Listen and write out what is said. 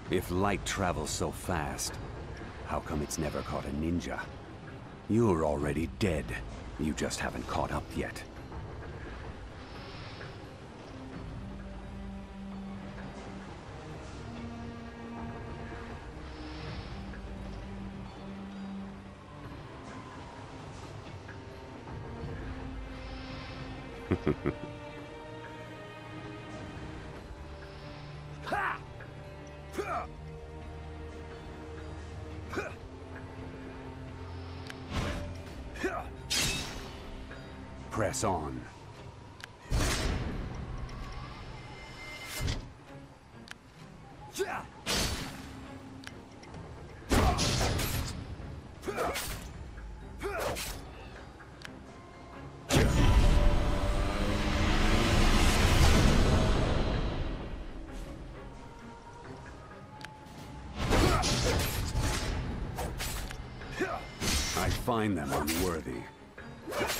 If light travels so fast, how come it's never caught a ninja? You're already dead. You just haven't caught up yet. Press on. I find them unworthy.